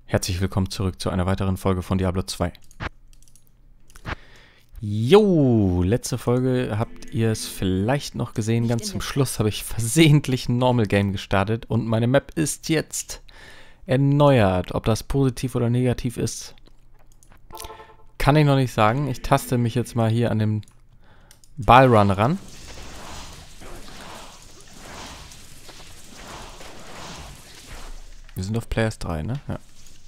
Herzlich willkommen zurück zu einer weiteren Folge von Diablo 2. Jo, letzte Folge habt ihr es vielleicht noch gesehen. Ganz zum Schluss habe ich versehentlich ein Normal Game gestartet und meine Map ist jetzt erneuert. Ob das positiv oder negativ ist, kann ich noch nicht sagen. Ich taste mich jetzt mal hier an den Ballrun ran. Wir sind auf Players 3, ne? Ja.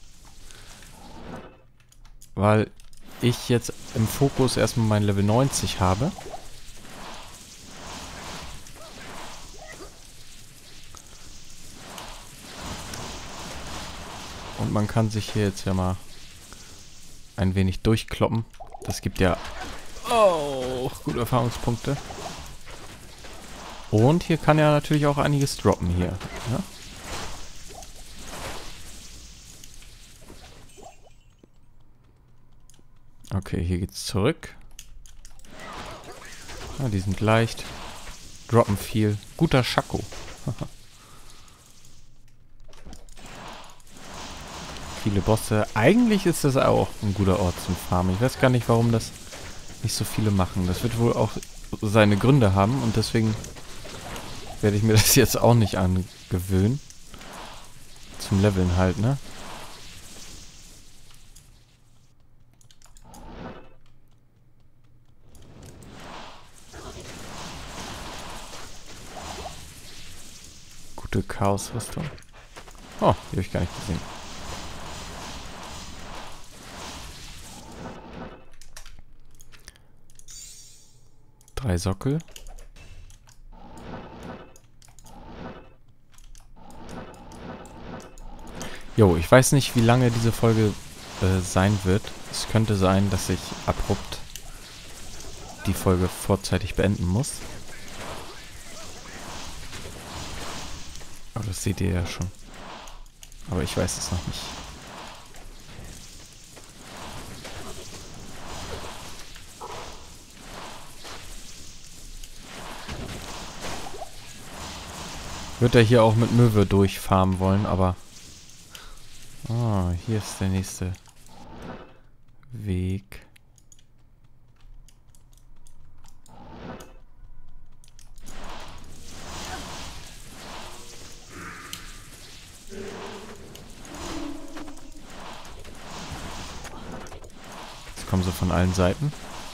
Weil ich jetzt im Fokus erstmal mein Level 90 habe. Und man kann sich hier jetzt ja mal ein wenig durchkloppen. Das gibt ja gute Erfahrungspunkte. Und hier kann ja natürlich auch einiges droppen hier. Ja? Okay, hier geht's zurück. Ja, die sind leicht. Droppen viel. Guter Schako. Viele Bosse. Eigentlich ist das auch ein guter Ort zum Farmen. Ich weiß gar nicht, warum das nicht so viele machen. Das wird wohl auch seine Gründe haben und deswegen werde ich mir das jetzt auch nicht angewöhnen. Zum Leveln halt, ne? Gute Chaosrüstung. Oh, die habe ich gar nicht gesehen. Drei Sockel. Jo, ich weiß nicht, wie lange diese Folge sein wird. Es könnte sein, dass ich abrupt die Folge vorzeitig beenden muss. Aber das seht ihr ja schon. Aber ich weiß es noch nicht. Wird er hier auch mit Möwe durchfarmen wollen, aber... Oh, hier ist der nächste Weg. Jetzt kommen sie von allen Seiten.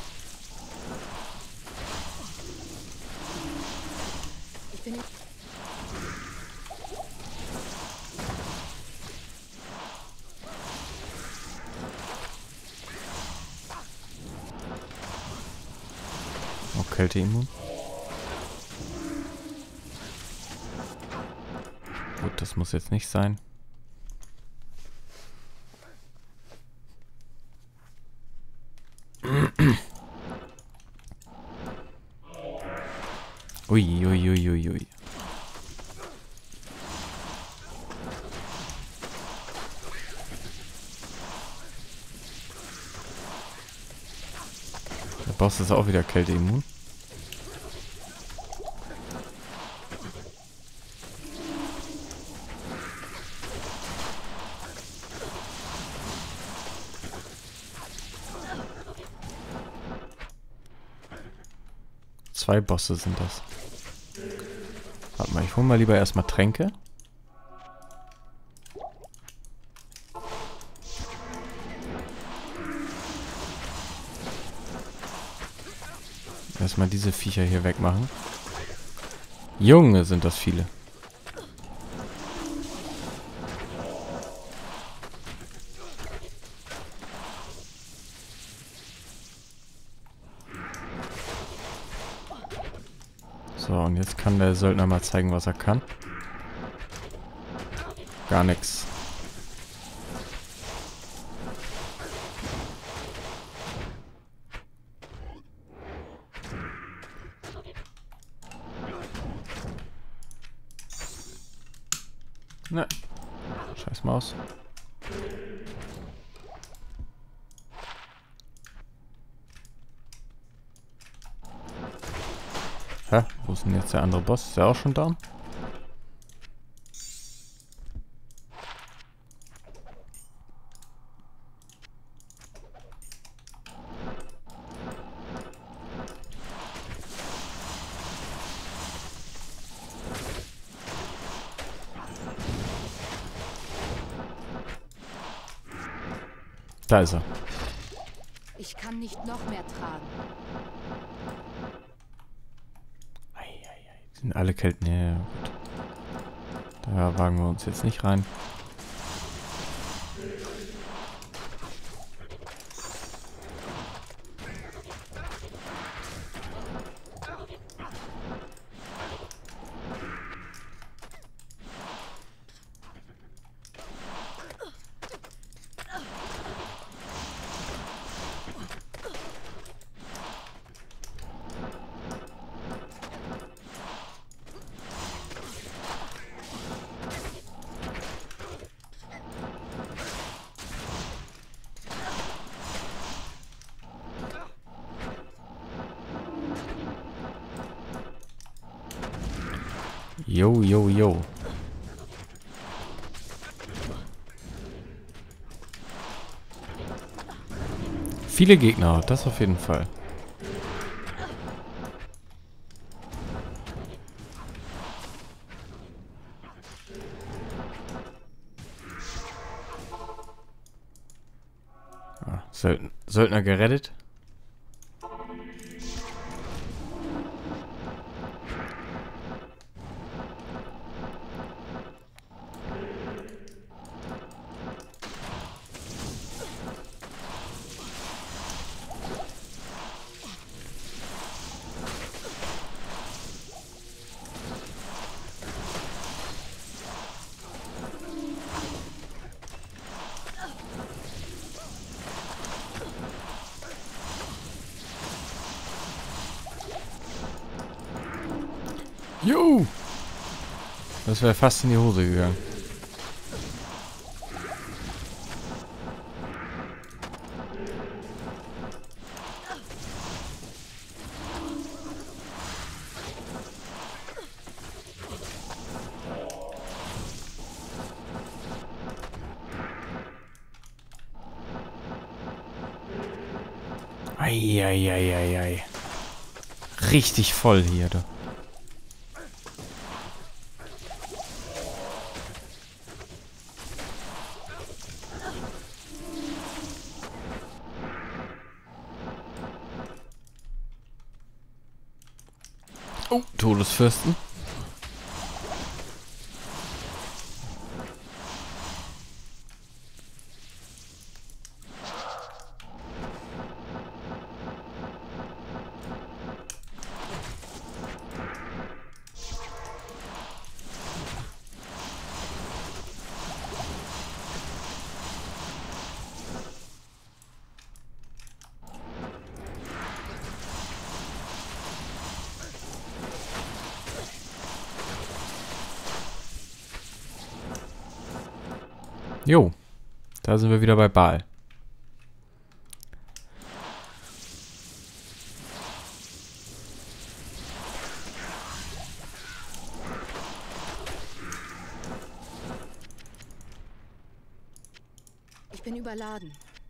Kälteimmun. Gut, das muss jetzt nicht sein. Ui, ui, ui, ui, ui. Der Boss ist auch wieder kälteimmun. Zwei Bosse sind das. Warte mal, ich hole mal lieber erstmal Tränke. Erstmal diese Viecher hier wegmachen. Junge, sind das viele. So, und jetzt kann der Söldner mal zeigen, was er kann. Gar nichts. Ne. Scheiß Maus. Hä? Wo ist denn jetzt der andere Boss? Ist der auch schon down? Da ist er. Ich kann nicht noch mehr tragen. Die sind alle Kelten. Ja, gut. Da wagen wir uns jetzt nicht rein. Jo, jo, jo. Viele Gegner, das auf jeden Fall. Ah, Söldner gerettet. Jo! Das wäre fast in die Hose gegangen. Eieieiei. Richtig voll hier, du. Oh, Todesfürsten. Jo, da sind wir wieder bei Baal. Ich bin überladen.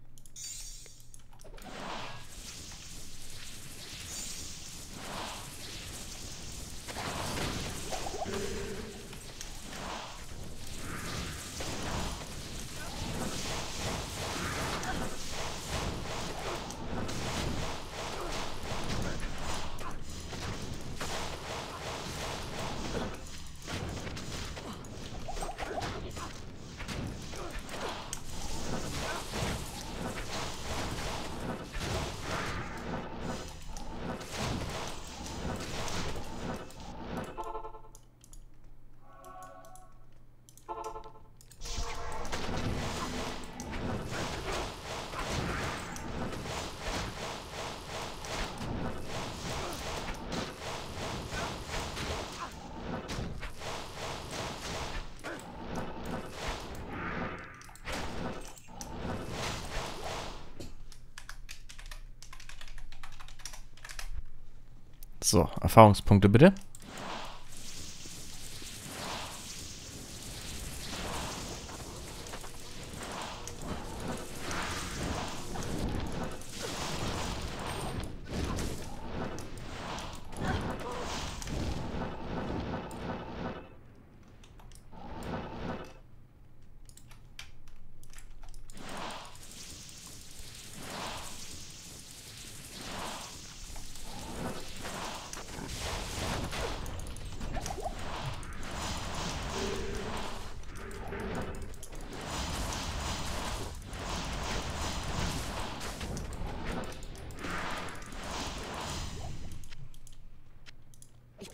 So, Erfahrungspunkte bitte.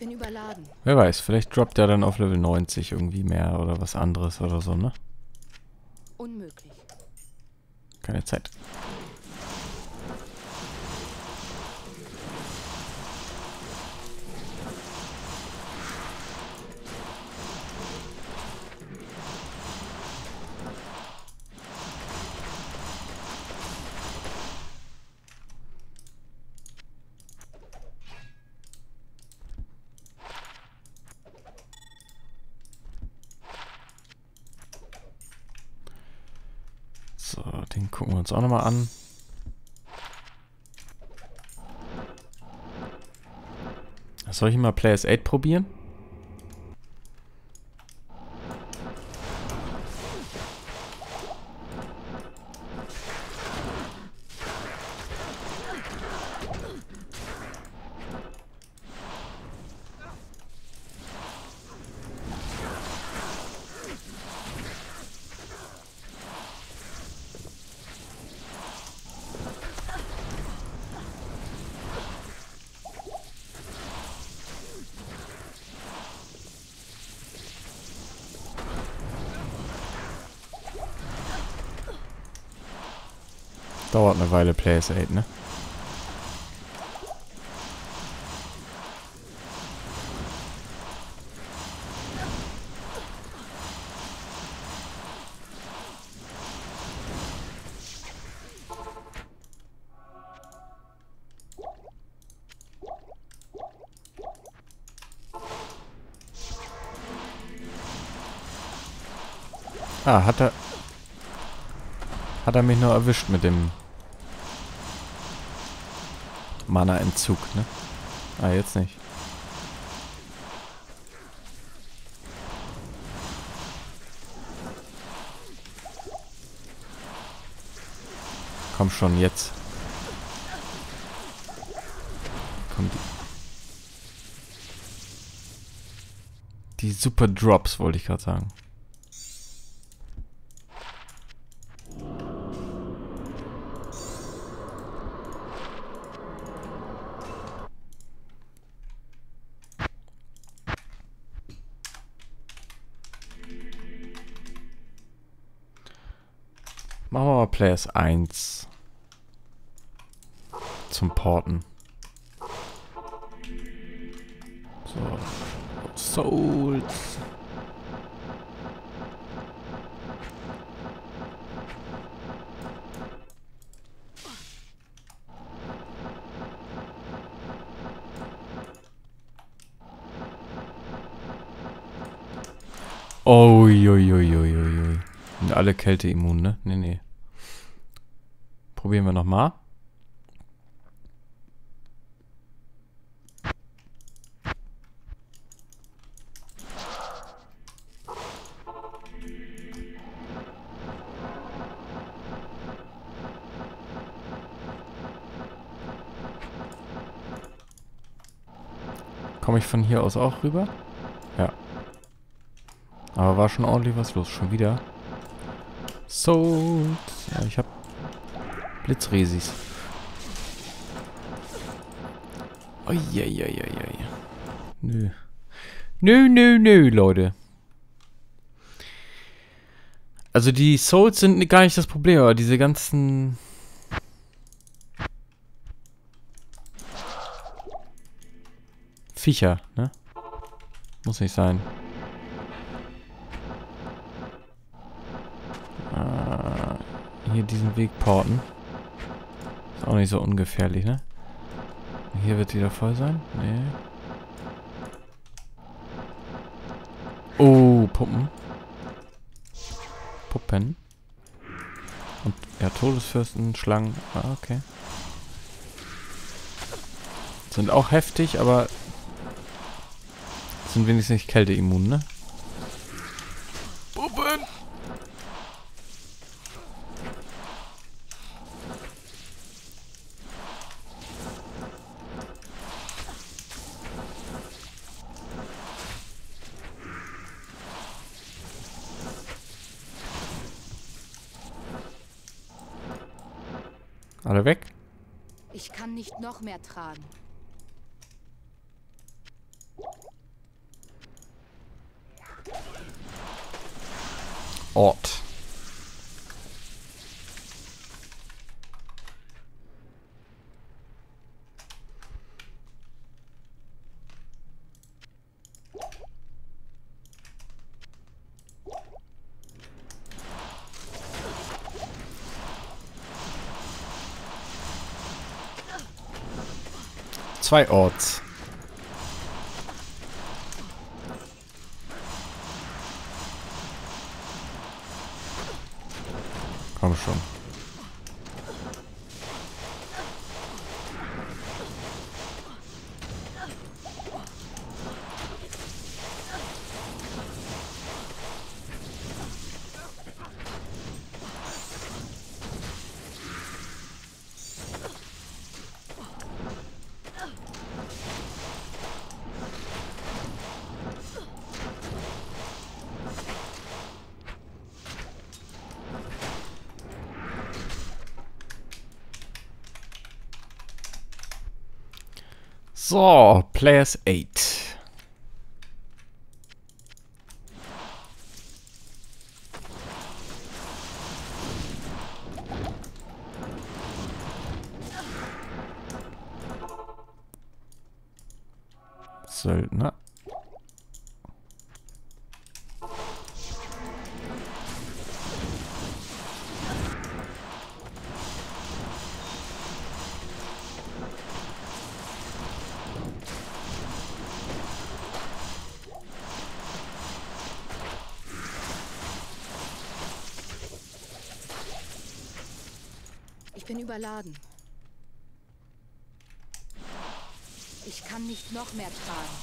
bin überladen. Wer weiß, vielleicht droppt er dann auf Level 90 irgendwie mehr oder was anderes oder so, ne? Unmöglich. Keine Zeit. So, den gucken wir uns auch nochmal an. Soll ich mal Players 8 probieren? Dauert eine Weile, Players 8, ne? Ah, hat er mich nur erwischt mit dem Mana-Entzug, ne? Ah, jetzt nicht. Komm schon, jetzt. Komm, die Super Drops, wollte ich gerade sagen. Machen wir mal Players 1 zum Porten. So. Souls. Uiuiuiui. Sind alle Kälte immun, ne? Nee. Probieren wir nochmal. Komme ich von hier aus auch rüber? Ja. Aber war schon ordentlich was los. Schon wieder. Souls. Ja, ich hab Blitzresis. Uiuiuiui. Nö. Nö, Leute. Also die Souls sind gar nicht das Problem, aber diese ganzen... Viecher, ne? Muss nicht sein. Hier diesen Weg porten. Ist auch nicht so ungefährlich, ne? Hier wird wieder voll sein? Nee. Oh, Puppen. Puppen. Und ja, Todesfürsten, Schlangen. Ah, okay. Sind auch heftig, aber sind wenigstens nicht kälteimmun, ne? Puppen! Alle weg? Ich kann nicht noch mehr tragen. Ort. Zwei Orts. Komm schon. So, Players 8. Söldner. Ich bin überladen. Ich kann nicht noch mehr tragen.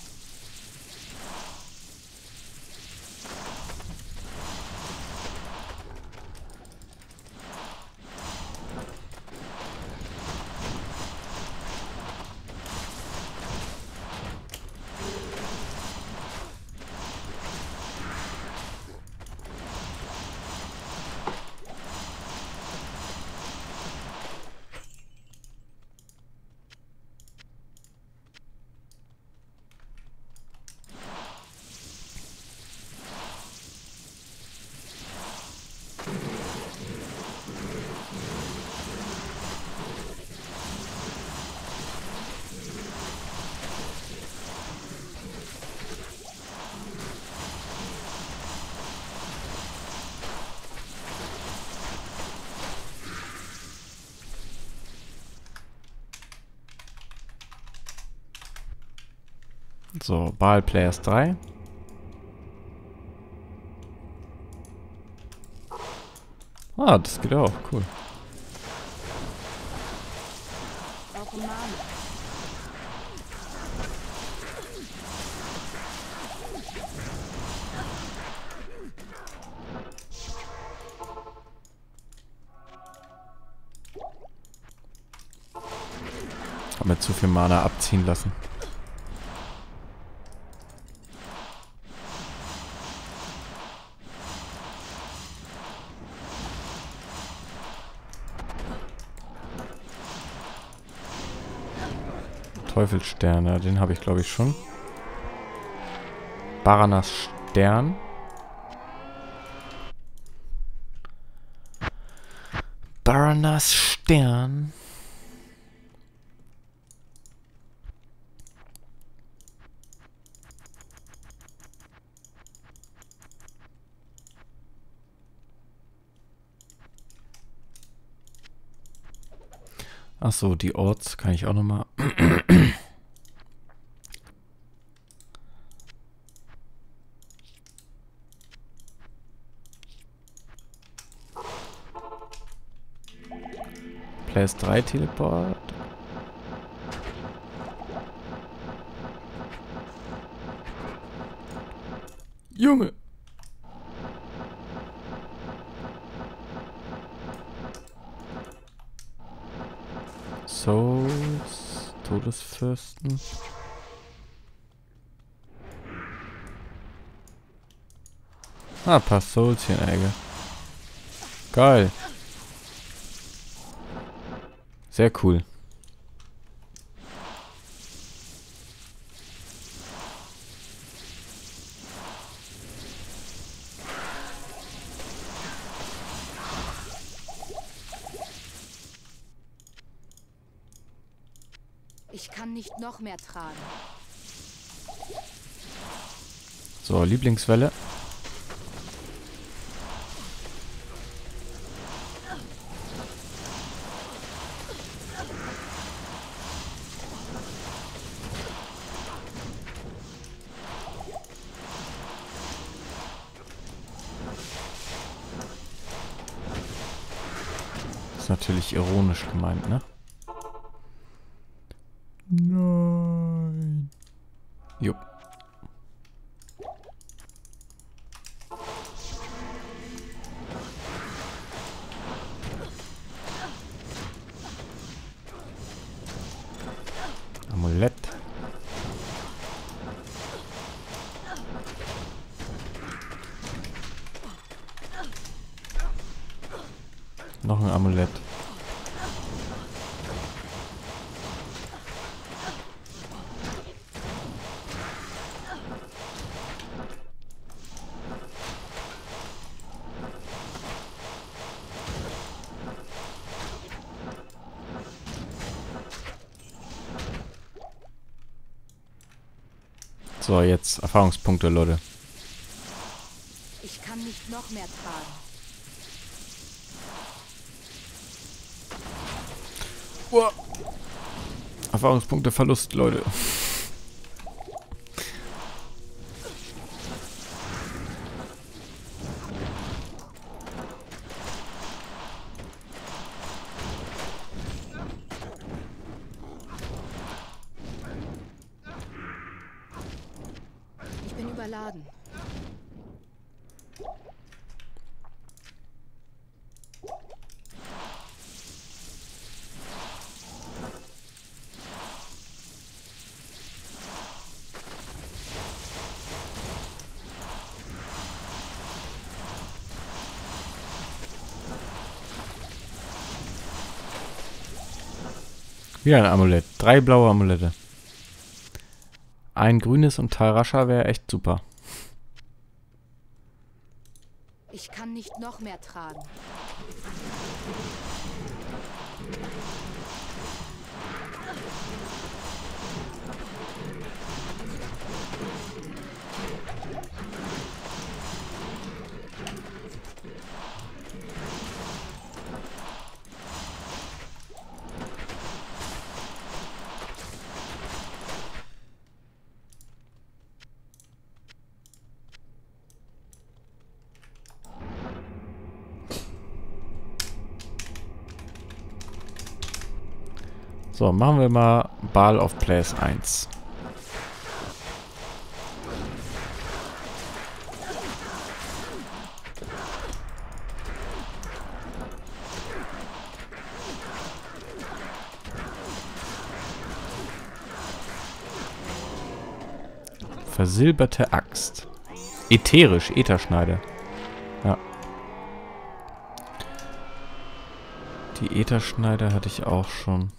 So, Baal Players 3. Ah, das geht auch. Cool. Auch im Namen. Hab mir zu viel Mana abziehen lassen. Teufelssterne, den habe ich glaube ich schon. Baranas Stern. Baranas Stern. Ach so, die Orts kann ich auch noch mal. Players 3 Teleport. Junge! Souls, Todesfürsten. Ah, ein paar Souls hier in der Ecke. Geil. Sehr cool. Ich kann nicht noch mehr tragen. So, Lieblingswelle. Ist natürlich ironisch gemeint, ne? Nein. Jupp. Amulett. Noch ein Amulett. So, jetzt Erfahrungspunkte, Leute. Ich kann nicht noch mehr tragen. Uah. Erfahrungspunkte Verlust, Leute. Ich bin überladen. Wieder ein Amulett. 3 blaue Amulette. Ein grünes und Tarascha wäre echt super. Ich kann nicht noch mehr tragen. So, machen wir mal Ball of Place 1. Versilberte Axt. Ätherisch, Ätherschneider. Ja. Die Ätherschneider hatte ich auch schon.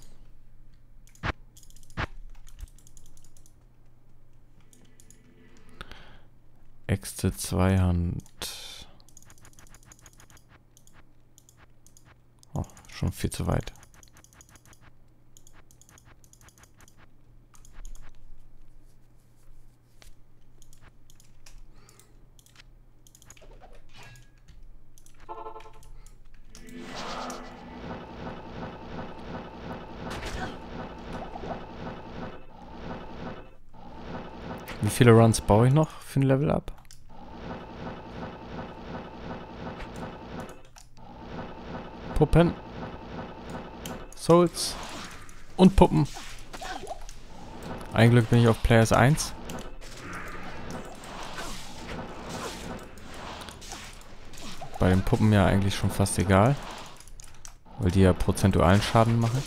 Äxte Zweihand. Oh, schon viel zu weit. Wie viele Runs baue ich noch für ein Level Up? Puppen. Souls. Und Puppen. Ein Glück bin ich auf Players 1. Bei den Puppen ja eigentlich schon fast egal. Weil die ja prozentualen Schaden machen.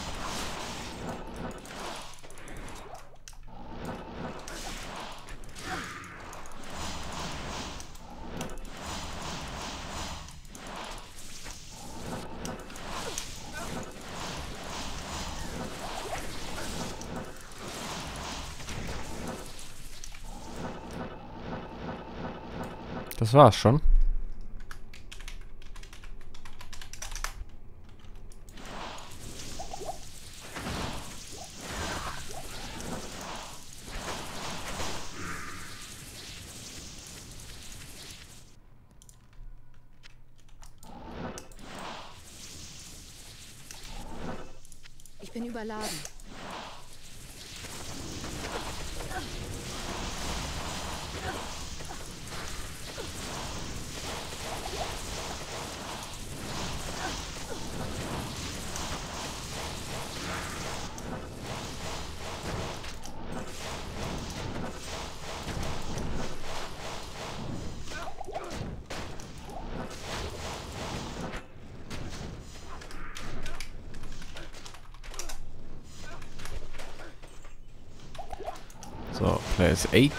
Das war's schon. bin überladen. So, Players 8.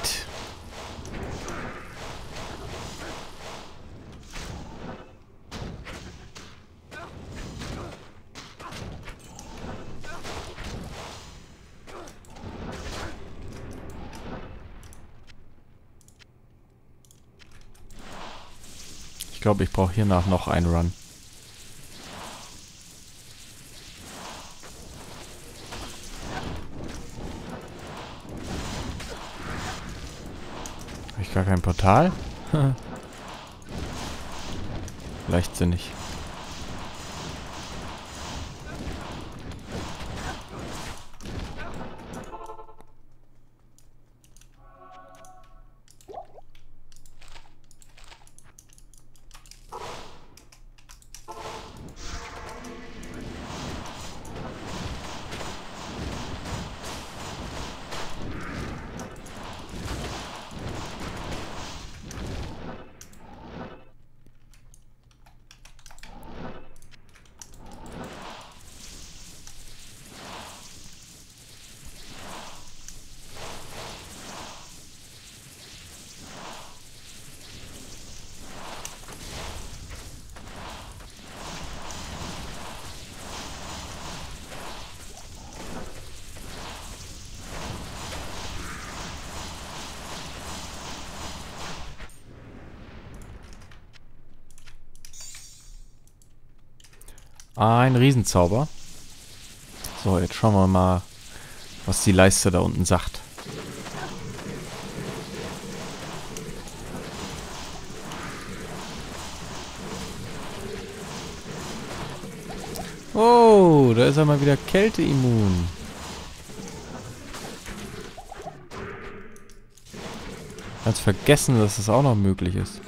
Ich glaube, ich brauche hiernach noch einen Run. Habe ich gar kein Portal? Leichtsinnig. Ein Riesenzauber. So, jetzt schauen wir mal, was die Leiste da unten sagt. Oh, da ist er mal wieder kälteimmun. Ganz vergessen, dass das auch noch möglich ist.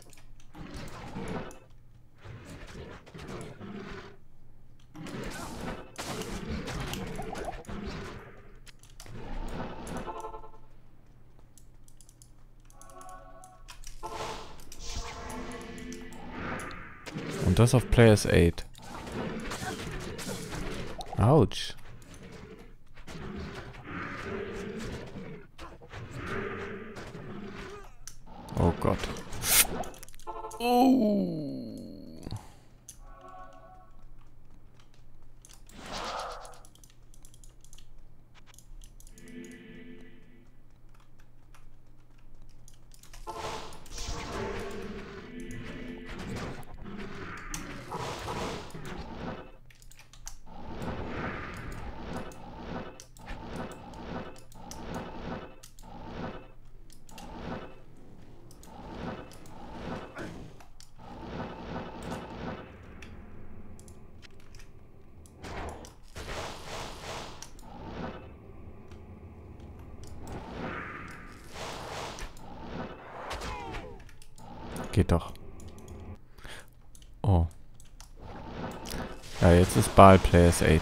Und das auf Players 8. Autsch. Oh Gott. Oh. Geht doch. Oh. Ja, jetzt ist Ball Players 8.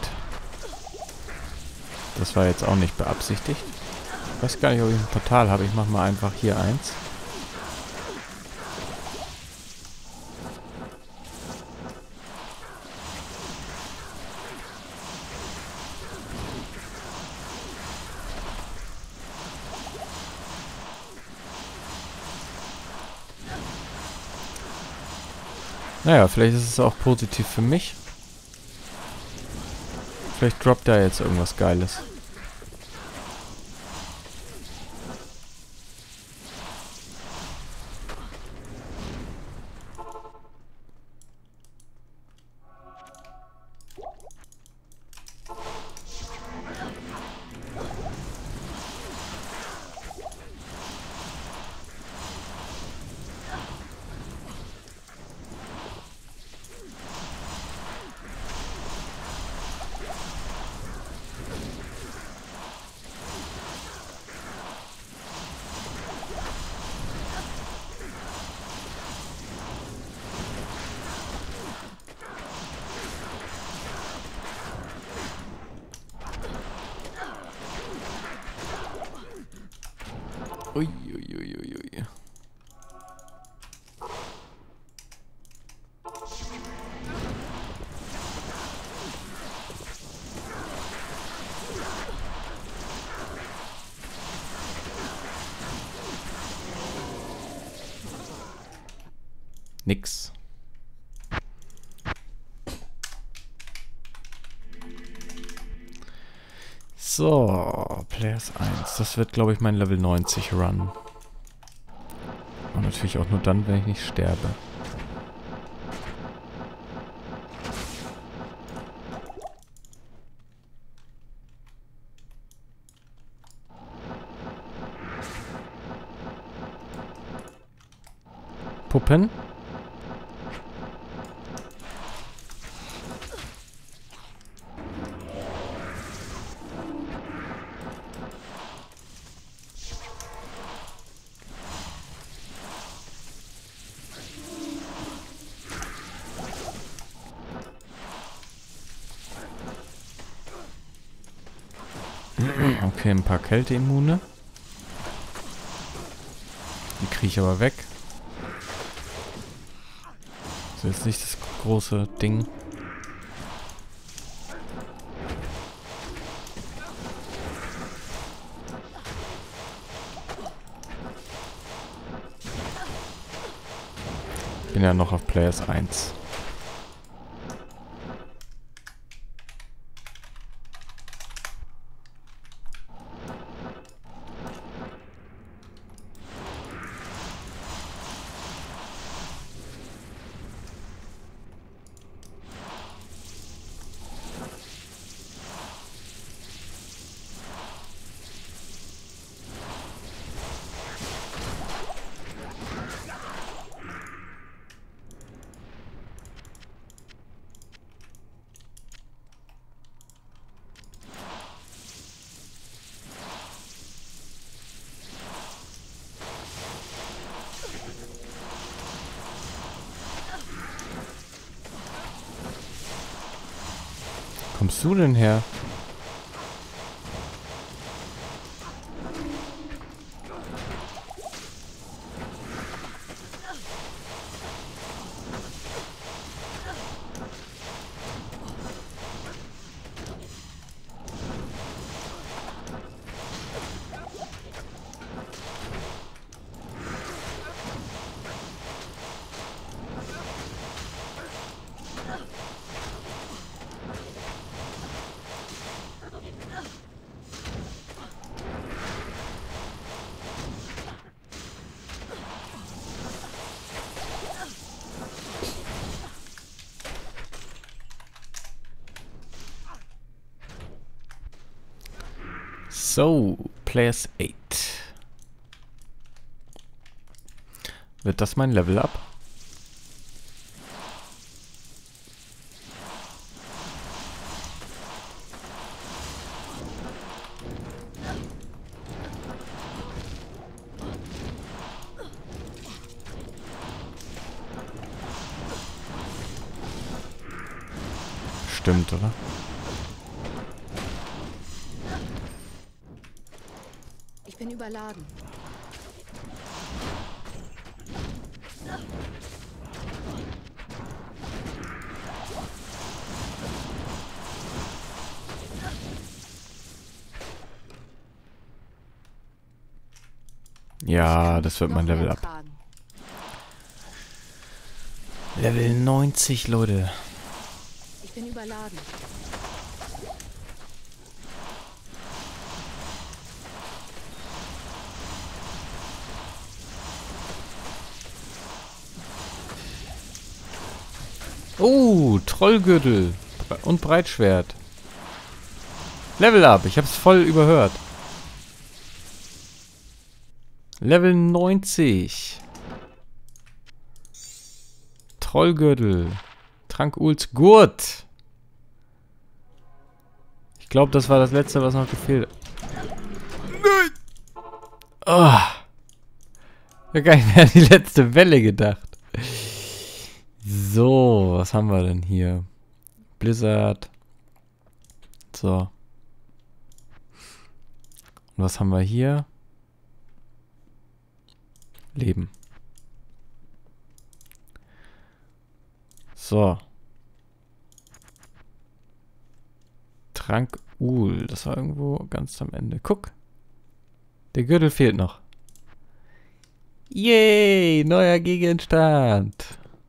Das war jetzt auch nicht beabsichtigt. Ich weiß gar nicht, ob ich ein Portal habe. Ich mache mal einfach hier eins. Naja, vielleicht ist es auch positiv für mich. Vielleicht droppt da jetzt irgendwas Geiles. Ui, ui, ui, ui, ui. Nix. So, Players 1. Das wird, glaube ich, mein Level 90 Run. Und natürlich auch nur dann, wenn ich nicht sterbe. Puppen? Okay, ein paar Kälteimmune. Die kriege ich aber weg. Das ist jetzt nicht das große Ding. Bin ja noch auf Players 1. Kommst du denn her? So, Players 8. Wird das mein Level Up? Stimmt, oder? Ich bin überladen. Ja, das wird mein Level Up. Level 90, Leute. Ich bin überladen. Oh, Trollgürtel und Breitschwert. Level Up, ich hab's voll überhört. Level 90. Trollgürtel. Trank Uls Gurt. Ich glaube, das war das letzte, was noch gefehlt hat. Nein! Oh. Ich hab gar nicht mehr an die letzte Welle gedacht. So, was haben wir denn hier? Blizzard. So. Und was haben wir hier? Leben. So. Trank Uhl. Das war irgendwo ganz am Ende. Guck. Der Gürtel fehlt noch. Yay! Neuer Gegenstand.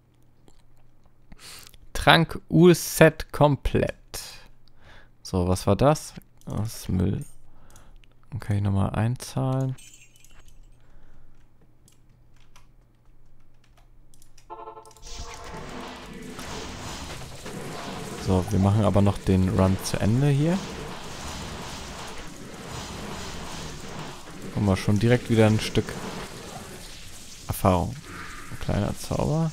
Trank Uhl Set komplett. So, was war das? Das ist Müll. Dann kann ich nochmal einzahlen. So, wir machen aber noch den Run zu Ende hier. Haben wir schon direkt wieder ein Stück Erfahrung. Ein kleiner Zauber.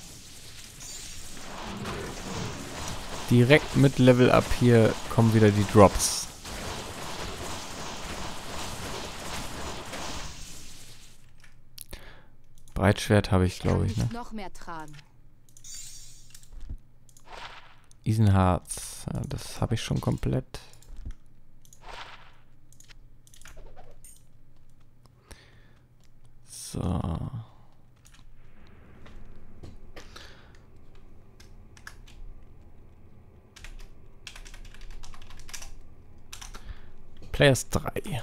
Direkt mit Level Up hier kommen wieder die Drops. Breitschwert habe ich, glaube ich, ne? Noch mehr tragen. Isenharz. Ja, das habe ich schon komplett. So. Players 3.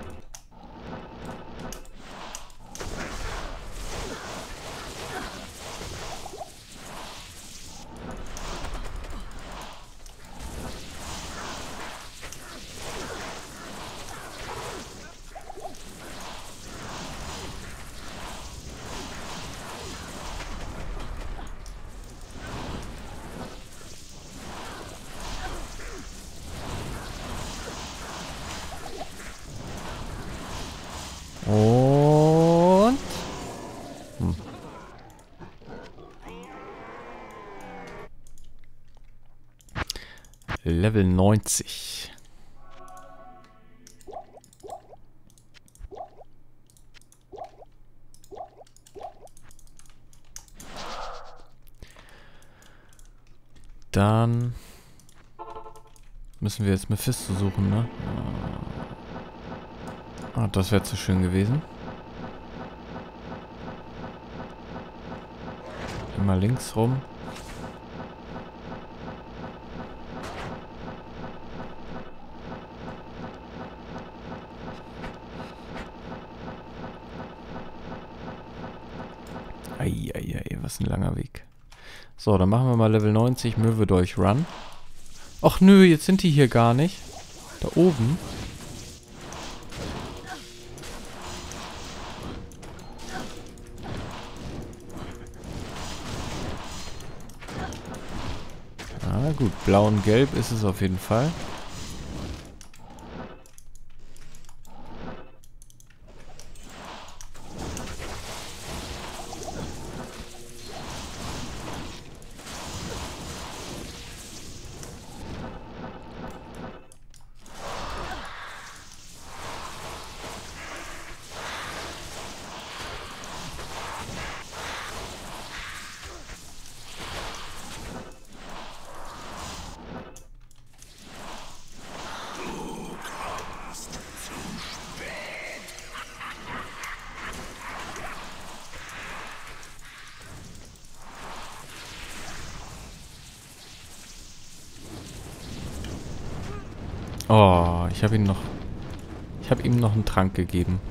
Und... Level 90. Dann müssen wir jetzt Mephisto suchen, ne? Ah, das wäre zu schön gewesen. Immer links rum. Eieiei, was ein langer Weg. So, dann machen wir mal Level 90 Möwe durch Run. Och nö, jetzt sind die hier gar nicht. Da oben. Ah, gut. Blau und Gelb ist es auf jeden Fall. Oh, ich habe ihm noch einen Trank gegeben.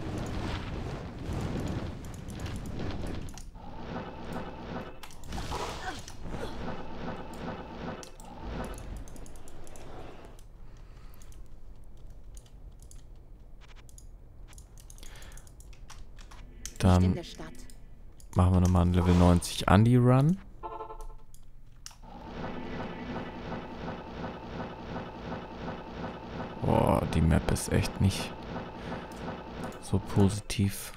Dann machen wir nochmal einen Level 90 Andy Run. Boah, die Map ist echt nicht so positiv.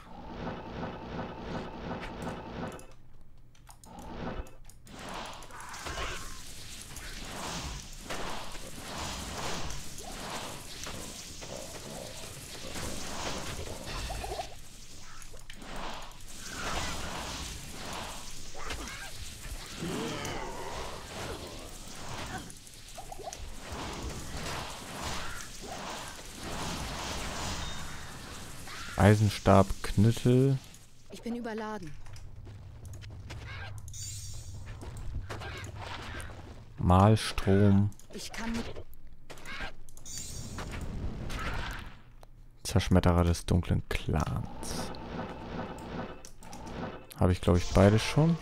Eisenstab, Knüttel. Ich bin überladen. Malstrom. Ich kann nicht. Zerschmetterer des dunklen Clans. Habe ich, glaube ich, beide schon.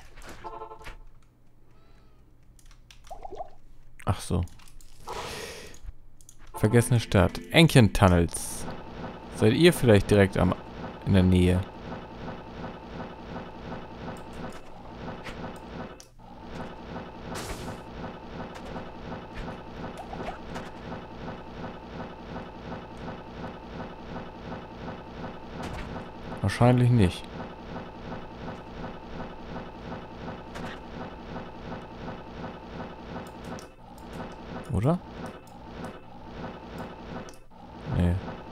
Ach so. Vergessene Stadt. Ancient Tunnels. Seid ihr vielleicht direkt in der Nähe? Wahrscheinlich nicht. Oder? Nee.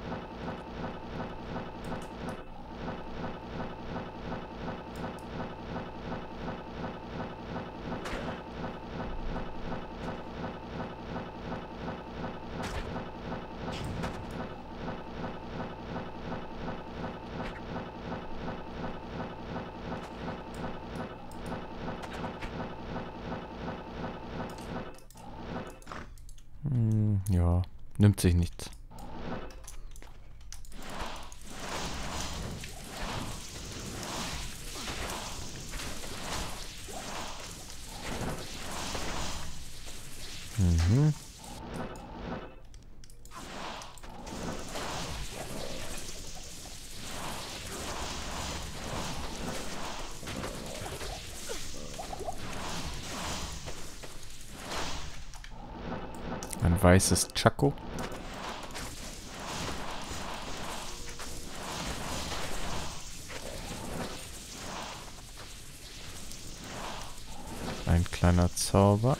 Ja, nimmt sich nichts. Mhm. Ein weißes Chaco. Ein kleiner Zauber.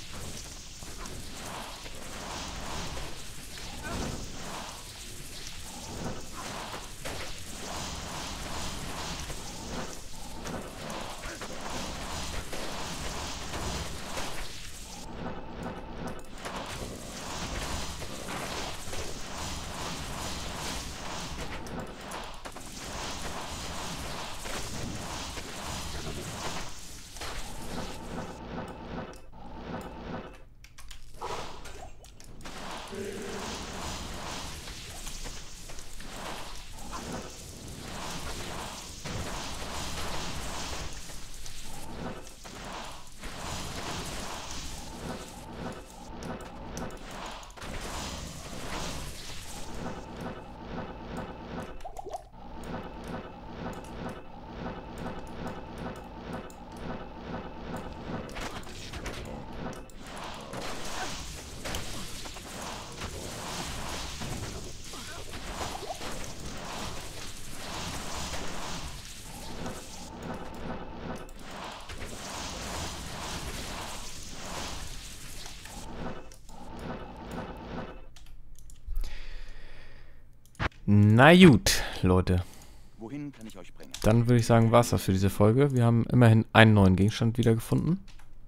Na gut, Leute. Wohin kann ich euch bringen? Dann würde ich sagen, war's das für diese Folge. Wir haben immerhin einen neuen Gegenstand wiedergefunden.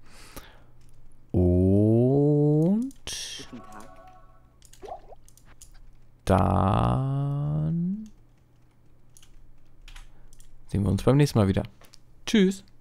Und Guten Tag. dann sehen wir uns beim nächsten Mal wieder. Tschüss.